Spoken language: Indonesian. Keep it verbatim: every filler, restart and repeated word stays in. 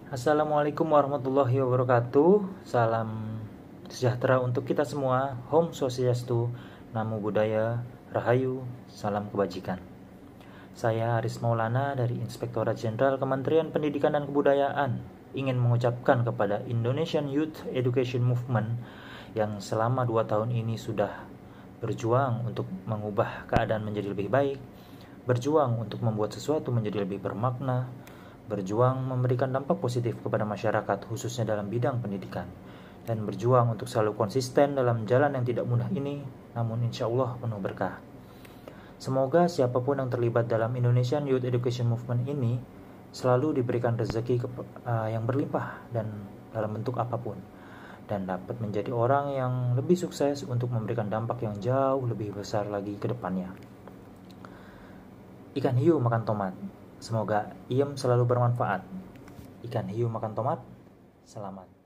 Assalamualaikum warahmatullahi wabarakatuh. Salam sejahtera untuk kita semua. Om Swastiastu, Namo Buddhaya, Rahayu, salam kebajikan. Saya Aris Maulana dari Inspektorat Jenderal Kementerian Pendidikan dan Kebudayaan ingin mengucapkan kepada Indonesian Youth Education Movement yang selama dua tahun ini sudah berjuang untuk mengubah keadaan menjadi lebih baik, berjuang untuk membuat sesuatu menjadi lebih bermakna, berjuang memberikan dampak positif kepada masyarakat khususnya dalam bidang pendidikan, dan berjuang untuk selalu konsisten dalam jalan yang tidak mudah ini, namun insya Allah penuh berkah. Semoga siapapun yang terlibat dalam Indonesian Youth Education Movement ini selalu diberikan rezeki uh, yang berlimpah dan dalam bentuk apapun, dan dapat menjadi orang yang lebih sukses untuk memberikan dampak yang jauh lebih besar lagi ke depannya. Ikan hiu makan tomat. Semoga iem selalu bermanfaat. Ikan hiu makan tomat, selamat.